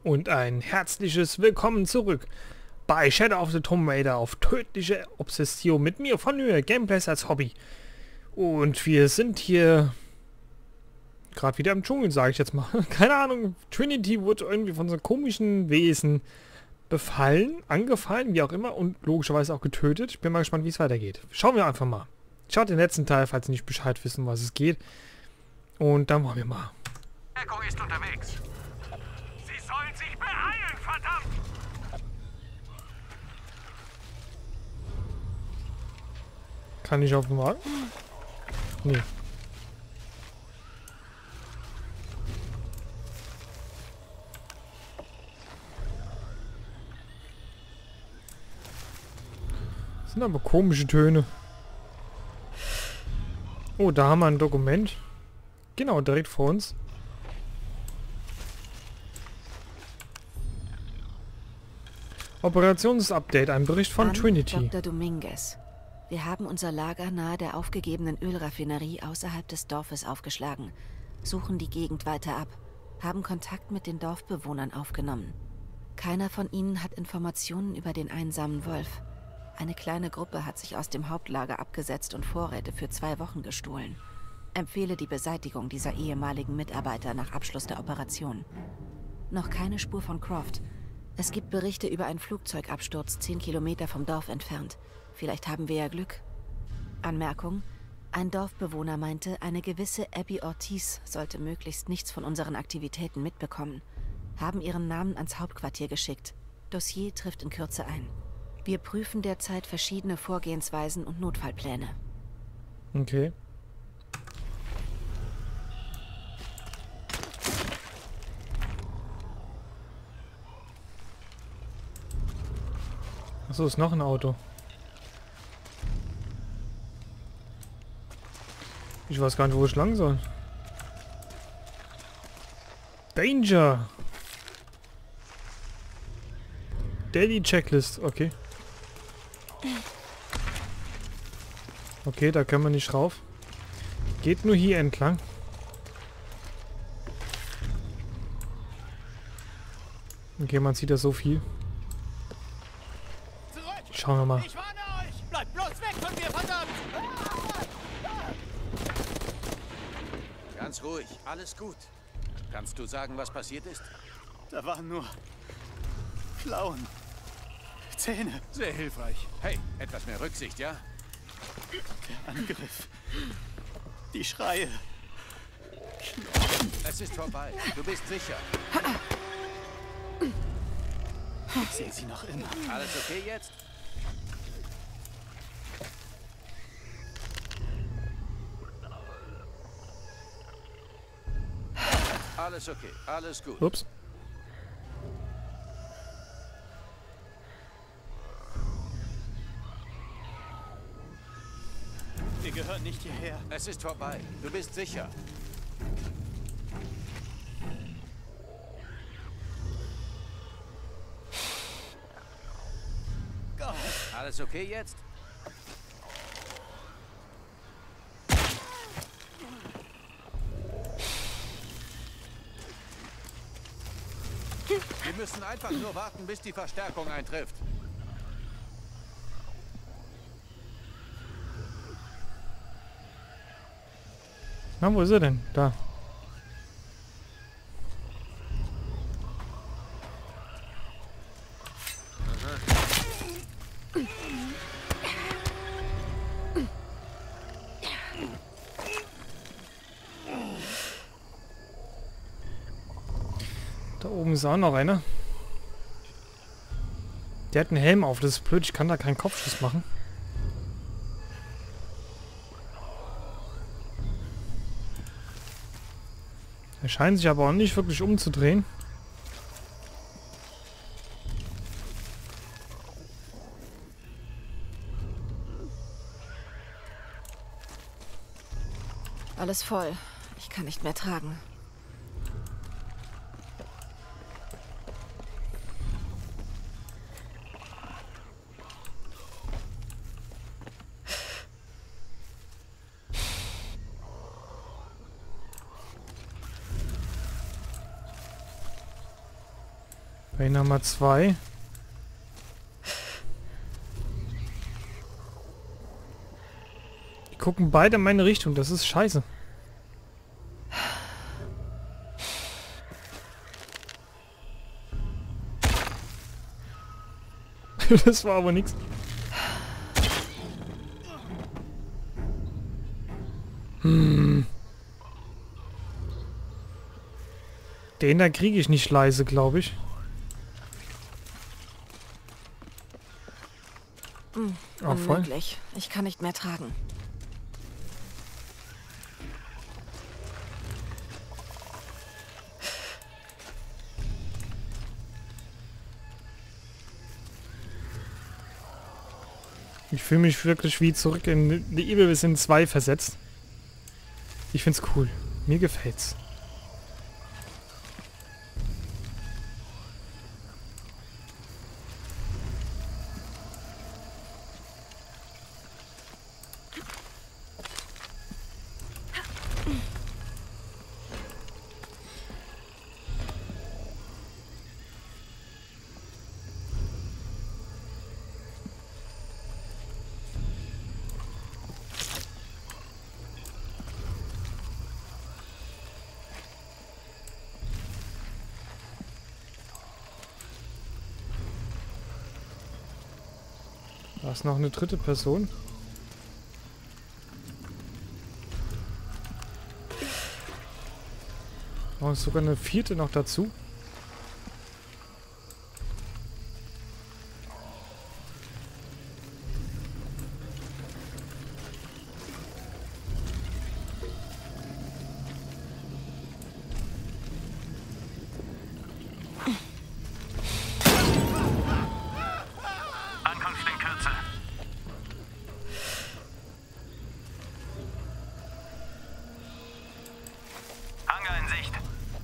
Und ein herzliches Willkommen zurück bei Shadow of the Tomb Raider auf tödliche Obsession mit mir von Höhe, Gameplays als Hobby. Und wir sind hier gerade wieder im Dschungel, sage ich jetzt mal. Keine Ahnung, Trinity wurde irgendwie von so einem komischen Wesen befallen, angefallen, wie auch immer, und logischerweise auch getötet. Ich bin mal gespannt, wie es weitergeht. Schauen wir einfach mal. Schaut den letzten Teil, falls Sie nicht Bescheid wissen, was es geht. Und dann machen wir mal. Echo ist unterwegs. Sie sollen sich beeilen, verdammt! Kann ich auf den Wagen? Nee. Das sind aber komische Töne. Oh, da haben wir ein Dokument. Genau, direkt vor uns. Operationsupdate, ein Bericht von Trinity. Dr. Dominguez. Wir haben unser Lager nahe der aufgegebenen Ölraffinerie außerhalb des Dorfes aufgeschlagen, suchen die Gegend weiter ab, haben Kontakt mit den Dorfbewohnern aufgenommen. Keiner von ihnen hat Informationen über den einsamen Wolf. Eine kleine Gruppe hat sich aus dem Hauptlager abgesetzt und Vorräte für 2 Wochen gestohlen. Empfehle die Beseitigung dieser ehemaligen Mitarbeiter nach Abschluss der Operation. Noch keine Spur von Croft. Es gibt Berichte über einen Flugzeugabsturz 10 Kilometer vom Dorf entfernt. Vielleicht haben wir ja Glück. Anmerkung: Ein Dorfbewohner meinte, eine gewisse Abby Ortiz sollte möglichst nichts von unseren Aktivitäten mitbekommen. Haben ihren Namen ans Hauptquartier geschickt. Dossier trifft in Kürze ein. Wir prüfen derzeit verschiedene Vorgehensweisen und Notfallpläne. Okay. Achso, ist noch ein Auto. Ich weiß gar nicht, wo ich lang soll. Danger! Daily Checklist, okay. Okay, da können wir nicht rauf. Geht nur hier entlang. Okay, man sieht ja so viel. Schauen wir mal. Ich warne euch! Bleibt bloß weg von mir, verdammt! Ganz ruhig, alles gut. Kannst du sagen, was passiert ist? Da waren nur Klauen. Zähne. Sehr hilfreich. Hey, etwas mehr Rücksicht, ja? Der Angriff. Die Schreie. Es ist vorbei. Du bist sicher. Ich sehe sie noch immer. Alles okay jetzt? Alles okay, alles gut. Ups. Wir gehören nicht hierher. Es ist vorbei. Du bist sicher. Gott. Alles okay jetzt? Wir müssen einfach nur warten, bis die Verstärkung eintrifft. Na, wo ist er denn? Da. Da oben ist auch noch einer. Der hat einen Helm auf, das ist blöd, ich kann da keinen Kopfschuss machen. Er scheint sich aber auch nicht wirklich umzudrehen. Alles voll. Ich kann nicht mehr tragen. Hier haben wir 2. Die gucken beide in meine Richtung. Das ist scheiße. Das war aber nichts. Den da kriege ich nicht leise, glaube ich. Oh, voll. Unmöglich. Ich kann nicht mehr tragen. Ich fühle mich wirklich wie zurück in The Evil Within 2 versetzt. Ich find's cool. Mir gefällt's. Da ist noch eine dritte Person. Oh, ist sogar eine vierte noch dazu. Ankunft in Kürze. Hangar in Sicht.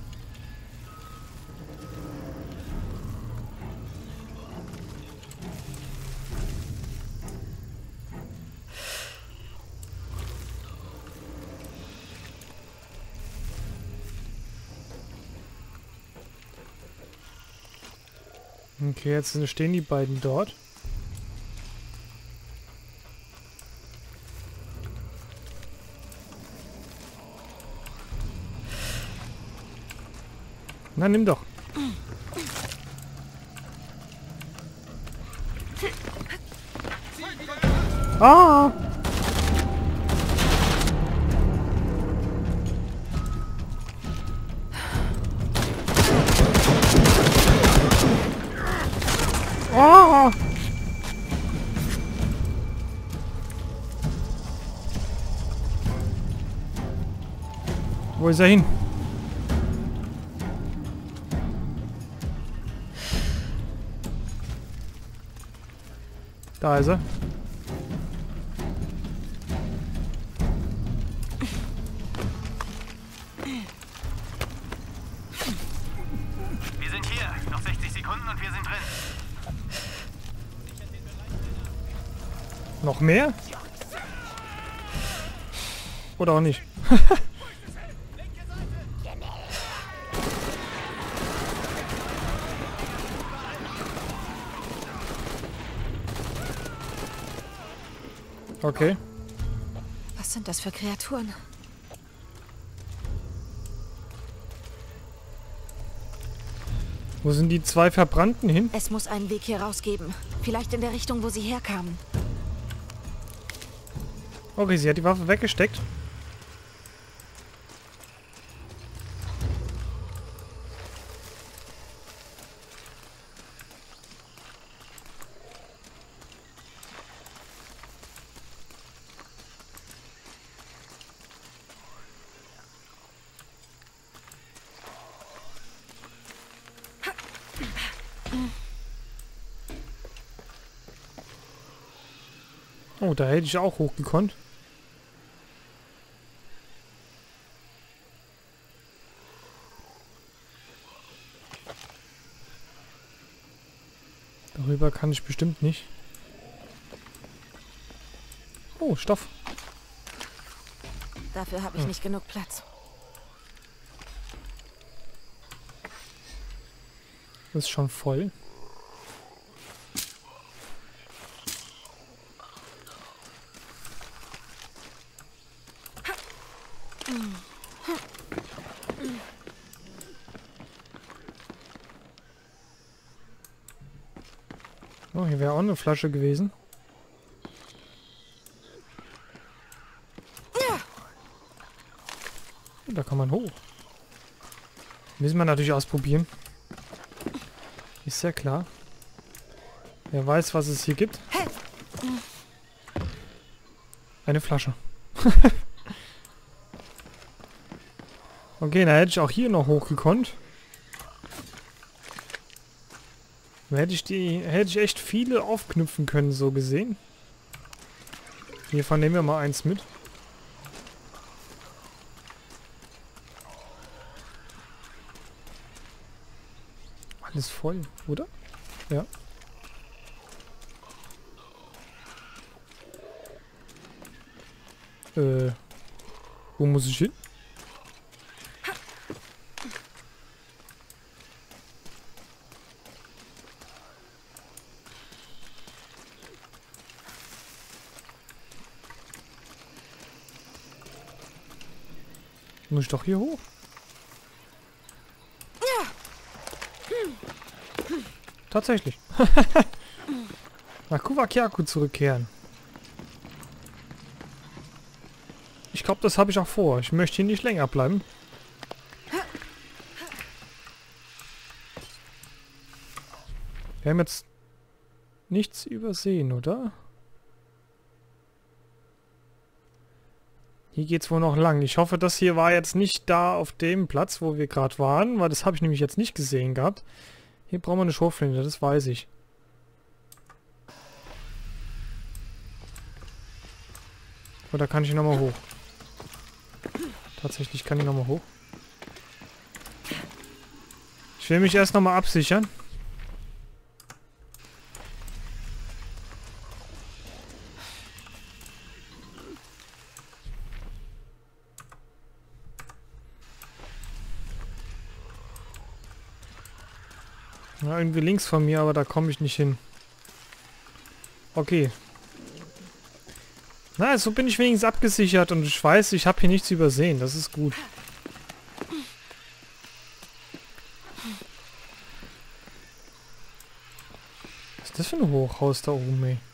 Okay, jetzt stehen die beiden dort. Na, nimm doch. Ah! Ah! Wo ist er hin? Da ist er. Wir sind hier. Noch 60 Sekunden und wir sind drin. Noch mehr? Oder auch nicht? Okay. Was sind das für Kreaturen? Wo sind die 2 Verbrannten hin? Es muss einen Weg hier raus geben. Vielleicht in der Richtung, wo sie herkamen. Okay, sie hat die Waffe weggesteckt. Oh, da hätte ich auch hochgekonnt. Darüber kann ich bestimmt nicht. Oh, Stoff. Dafür habe ich nicht genug Platz. Das ist schon voll. Oh, hier wäre auch eine Flasche gewesen. Da kann man hoch. Müssen wir natürlich ausprobieren. Ist ja klar. Wer weiß, was es hier gibt. Eine Flasche. Okay, da hätte ich auch hier noch hochgekonnt. Da hätte ich echt viele aufknüpfen können, so gesehen. Hiervon nehmen wir mal eins mit. Alles voll, oder? Ja. Wo muss ich hin? Muss ich doch hier hoch? Tatsächlich. Nach Kuwakiaku zurückkehren. Ich glaube, das habe ich auch vor. Ich möchte hier nicht länger bleiben. Wir haben jetzt nichts übersehen, oder? Hier geht's wohl noch lang. Ich hoffe, das hier war jetzt nicht da auf dem Platz, wo wir gerade waren, weil das habe ich nämlich jetzt nicht gesehen gehabt. Hier brauchen wir eine Schrotflinte, das weiß ich. Oder kann ich nochmal hoch? Tatsächlich kann ich nochmal hoch. Ich will mich erst nochmal absichern. Ja, irgendwie links von mir, aber da komme ich nicht hin. Okay. Na, so bin ich wenigstens abgesichert und ich weiß, ich habe hier nichts übersehen. Das ist gut. Was ist das für ein Hochhaus da oben, ey?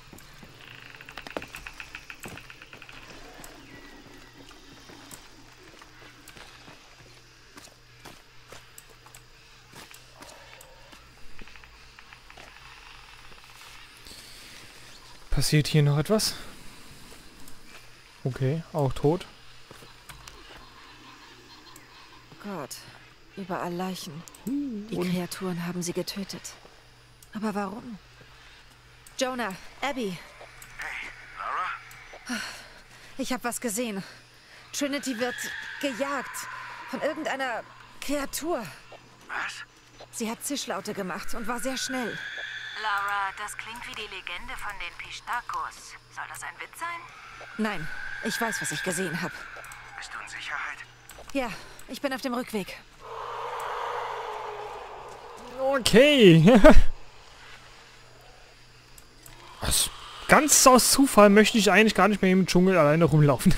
Passiert hier noch etwas? Okay, auch tot. Gott, überall Leichen. Die Kreaturen haben sie getötet. Aber warum? Jonah, Abby. Hey, Lara? Ich habe was gesehen. Trinity wird gejagt von irgendeiner Kreatur. Was? Sie hat Zischlaute gemacht und war sehr schnell. Lara, das klingt wie die Legende von den Pistakos. Soll das ein Witz sein? Nein, ich weiß, was ich gesehen habe. Bist du in Sicherheit? Ja, ich bin auf dem Rückweg. Okay. Was? Ganz aus Zufall möchte ich eigentlich gar nicht mehr im Dschungel alleine rumlaufen.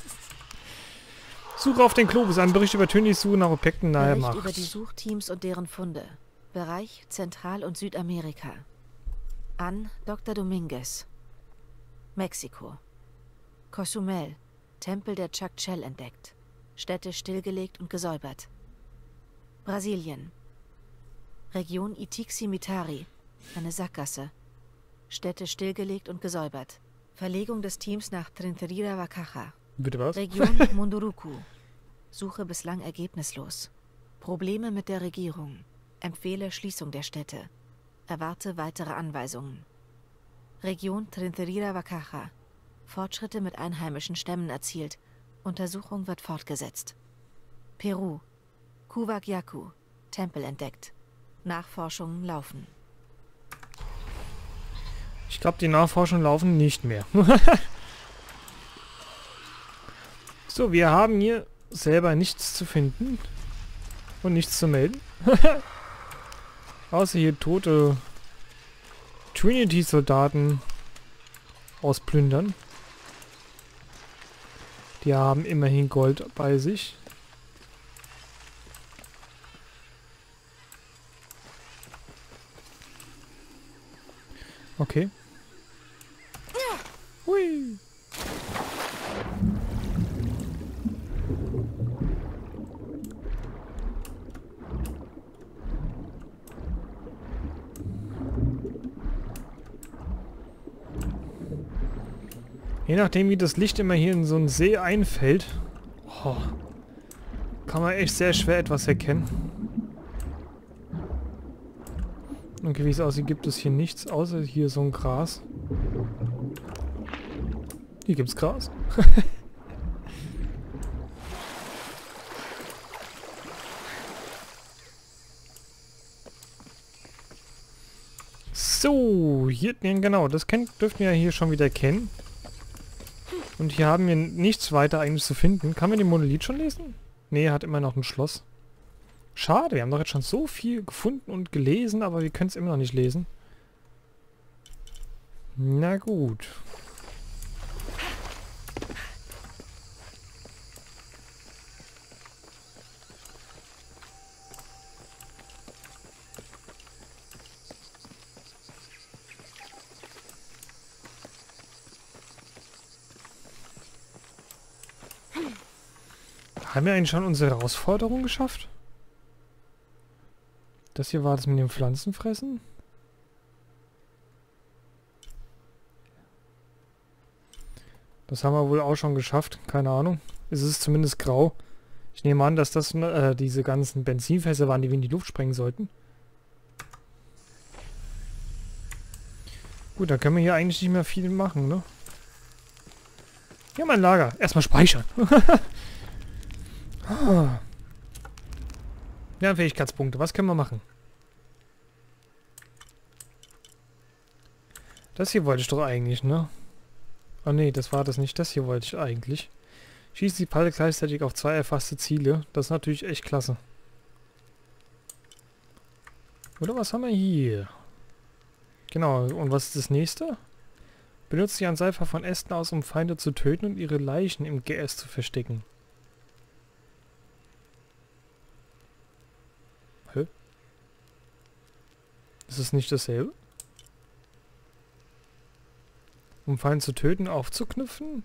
Suche auf den Globus. Ein Bericht über Tönnies Suche nach Objekten nahe Bericht Macht. über die Suchteams und deren Funde. Bereich Zentral- und Südamerika. An Dr. Dominguez. Mexiko. Cozumel, Tempel der Chakchel entdeckt. Städte stillgelegt und gesäubert. Brasilien. Region Itixi-Mitari, eine Sackgasse. Städte stillgelegt und gesäubert. Verlegung des Teams nach Trinterira-Wakacha. Bitte was? Region Munduruku. Suche bislang ergebnislos. Probleme mit der Regierung. Empfehle Schließung der Städte. Erwarte weitere Anweisungen. Region Trinterira-Wakacha. Fortschritte mit einheimischen Stämmen erzielt. Untersuchung wird fortgesetzt. Peru. Kuwakiaku. Tempel entdeckt. Nachforschungen laufen. Ich glaube, die Nachforschungen laufen nicht mehr. So, wir haben hier selber nichts zu finden. Und nichts zu melden. Außer hier tote Trinity-Soldaten ausplündern. Die haben immerhin Gold bei sich. Okay. Hui. Je nachdem, wie das Licht immer hier in so einen See einfällt, kann man echt sehr schwer etwas erkennen. Okay, wie es aussieht, gibt es hier nichts, außer hier so ein Gras. Hier gibt's Gras. So, hier, genau, das dürften wir ja hier schon wieder kennen. Und hier haben wir nichts weiter eigentlich zu finden. Kann man den Monolith schon lesen? Nee, er hat immer noch ein Schloss. Schade, wir haben doch jetzt schon so viel gefunden und gelesen, aber wir können es immer noch nicht lesen. Na gut. Haben wir eigentlich schon unsere Herausforderung geschafft? Das hier war das mit dem Pflanzenfressen? Das haben wir wohl auch schon geschafft. Keine Ahnung. Es ist zumindest grau. Ich nehme an, dass das diese ganzen Benzinfässer waren, die wir in die Luft sprengen sollten. Gut, da können wir hier eigentlich nicht mehr viel machen, ne? Hier mein Lager. Erstmal speichern. Ja, Fähigkeitspunkte. Was können wir machen? Das hier wollte ich doch eigentlich, ne? Oh ne, das war das nicht. Das hier wollte ich eigentlich. Schießt die Pfeile gleichzeitig auf 2 erfasste Ziele. Das ist natürlich echt klasse. Oder was haben wir hier? Genau, und was ist das nächste? Benutzt die Ansaiffer von Ästen aus, um Feinde zu töten und ihre Leichen im Geäst zu verstecken. Hä? Ist es nicht dasselbe? Um Feinde zu töten, aufzuknüpfen?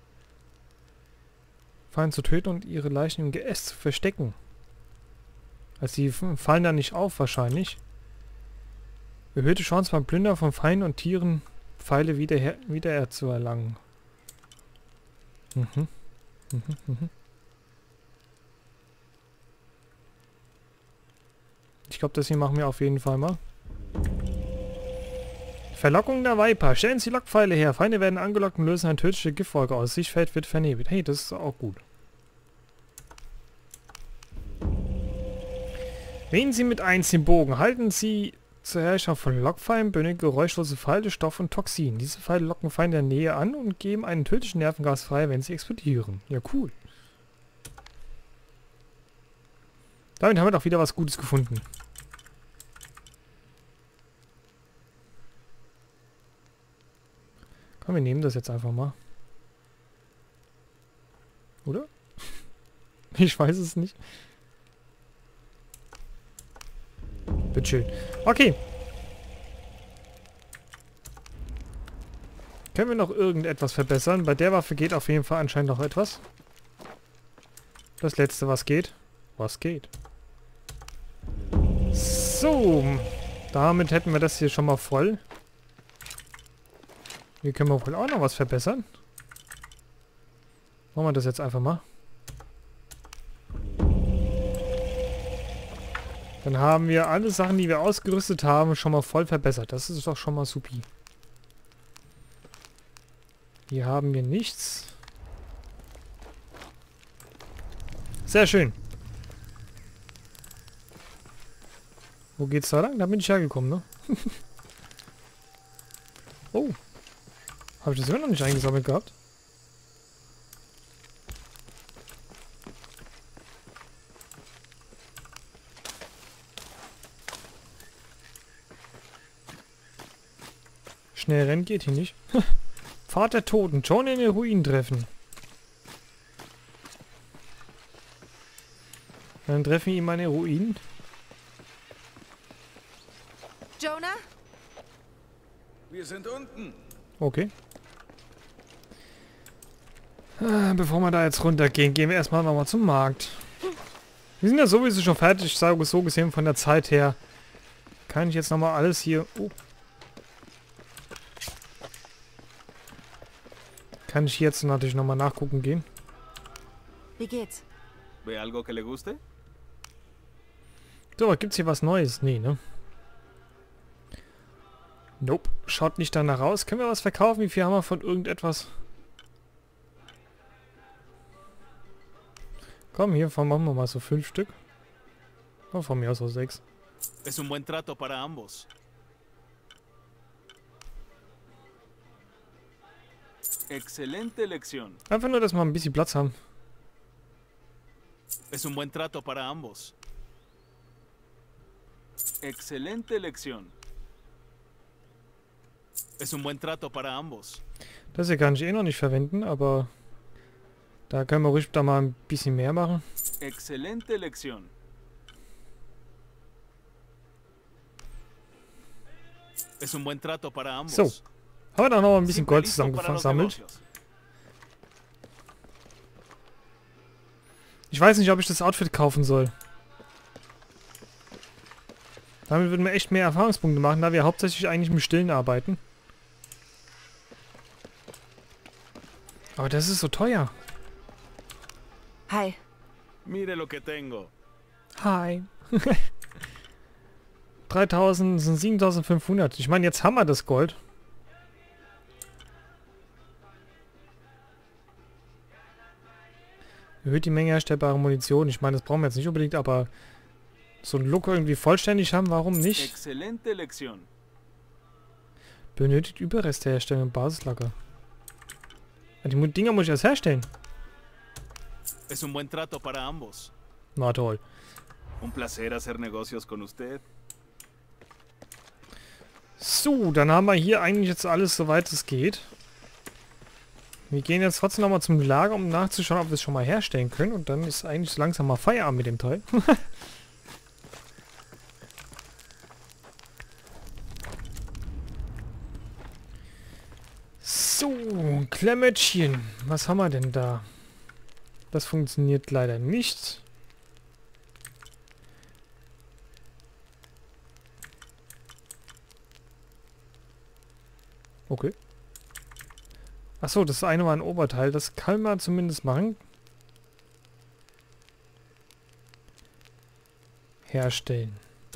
Feinde zu töten und ihre Leichen im Geäst zu verstecken. Also die fallen da nicht auf wahrscheinlich. Erhöhte Chance beim Plündern von Feinden und Tieren, Pfeile wieder zu erlangen. Ich glaube, das hier machen wir auf jeden Fall mal. Verlockung der Viper. Stellen Sie Lockpfeile her. Feinde werden angelockt und lösen eine tödliche Giftwolke aus. Sichtfeld wird vernebelt. Hey, das ist auch gut. Wählen Sie mit 1 den Bogen. Halten Sie zur Herrschaft von Lockpfeilen, benötigen geräuschlose Pfeile, Stoff und Toxin. Diese Pfeile locken Feinde in der Nähe an und geben einen tödlichen Nervengas frei, wenn sie explodieren. Ja, cool. Damit haben wir doch wieder was Gutes gefunden. Komm, wir nehmen das jetzt einfach mal. Oder? Ich weiß es nicht. Wird schön. Okay. Können wir noch irgendetwas verbessern? Bei der Waffe geht auf jeden Fall anscheinend noch etwas. Das letzte, was geht. Was geht? So. Damit hätten wir das hier schon mal voll. Hier können wir wohl auch noch was verbessern. Machen wir das jetzt einfach mal. Dann haben wir alle Sachen, die wir ausgerüstet haben, schon mal voll verbessert. Das ist doch schon mal supi. Hier haben wir nichts. Sehr schön. Wo geht's da lang? Da bin ich hergekommen, ne? Oh. Habe ich das immer noch nicht eingesammelt gehabt? schnell rennen geht hier nicht. Pfad der Toten. John in den Ruinen treffen. Dann treffen wir ihn meine Ruinen. Jonah? Wir sind unten. Okay. Bevor wir da jetzt runtergehen, gehen wir erstmal nochmal zum Markt. Wir sind ja sowieso schon fertig. Ich sage so gesehen von der Zeit her. Kann ich jetzt nochmal alles hier... Oh. Kann ich jetzt natürlich nochmal nachgucken gehen. Wie geht's? ¿Ve algo que le guste? So, gibt's hier was Neues? Nee, ne? Nope. Schaut nicht danach aus. Können wir was verkaufen? Wie viel haben wir von irgendetwas? Komm, hier machen wir mal so 5 Stück. Oh, von mir aus so 6. Es un buen trato para ambos. Excelente elección. Einfach nur, dass wir ein bisschen Platz haben. Es un buen trato para ambos. Excelente elección. Es un buen trato para ambos. Das hier kann ich eh noch nicht verwenden, aber da können wir ruhig da mal ein bisschen mehr machen. Excelente elección. Es un buen trato para ambos. So. Haben wir da noch mal ein bisschen Siempre Gold listo para los zusammengesammelt. negocios. Ich weiß nicht, ob ich das Outfit kaufen soll. Damit würden wir echt mehr Erfahrungspunkte machen, da wir hauptsächlich eigentlich im Stillen arbeiten. Aber das ist so teuer. Hi. Mire lo que tengo. Hi. 3000 sind 7500. Ich meine, jetzt haben wir das Gold. Erhöht die Menge herstellbarer Munition. Ich meine, das brauchen wir jetzt nicht unbedingt, aber so ein Look irgendwie vollständig haben, warum nicht? Excelente elección. Benötigt Überreste herstellen im Basislager. Ja, die Dinger muss ich erst herstellen. Es un buen trato para ambos. Na toll. Un placer hacer negocios con usted. So, dann haben wir hier eigentlich jetzt alles, soweit es geht. Wir gehen jetzt trotzdem nochmal zum Lager, um nachzuschauen, ob wir es schon mal herstellen können. Und dann ist eigentlich so langsam mal Feierabend mit dem Teil. So, Klemmettchen. Was haben wir denn da? Das funktioniert leider nicht. Okay. Achso, das eine war ein Oberteil. Das kann man zumindest machen. Herstellen.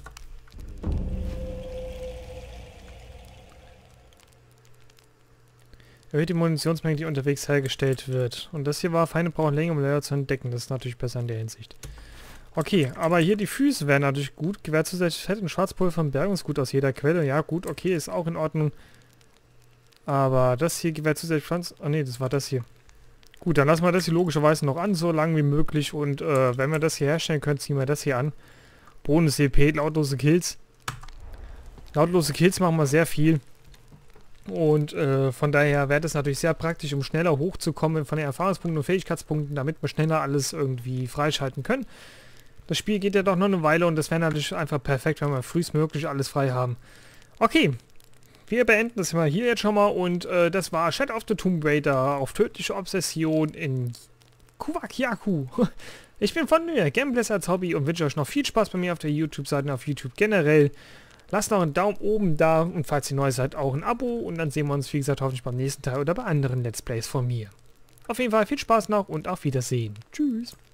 Erhöht die Munitionsmenge, die unterwegs hergestellt wird. Und das hier war, Feinde brauchen länger, um Lager zu entdecken. Das ist natürlich besser in der Hinsicht. Okay, aber hier die Füße wären natürlich gut. Gewährt zusätzlich Fett und Schwarzpulver und Bergungsgut aus jeder Quelle. Ja gut, okay, ist auch in Ordnung. Aber das hier gewährt zusätzlich Pflanzen... Oh ne, das war das hier. Gut, dann lassen wir das hier logischerweise noch an, so lange wie möglich. Und wenn wir das hier herstellen können, ziehen wir das hier an. Bonus CP, lautlose Kills. Lautlose Kills machen wir sehr viel. Und von daher wäre das natürlich sehr praktisch, um schneller hochzukommen von den Erfahrungspunkten und Fähigkeitspunkten, damit wir schneller alles irgendwie freischalten können. Das Spiel geht ja doch noch eine Weile und das wäre natürlich einfach perfekt, wenn wir frühestmöglich alles frei haben. Okay, wir beenden das mal hier jetzt schon mal und das war Shadow of the Tomb Raider auf tödliche Obsession in Kuwak-Yaku. Ich bin von mir, Gameplays als Hobby und wünsche euch noch viel Spaß bei mir auf der YouTube-Seite und auf YouTube generell. Lasst noch einen Daumen oben da und falls ihr neu seid, auch ein Abo und dann sehen wir uns, wie gesagt, hoffentlich beim nächsten Teil oder bei anderen Let's Plays von mir. Auf jeden Fall viel Spaß noch und auf Wiedersehen. Tschüss.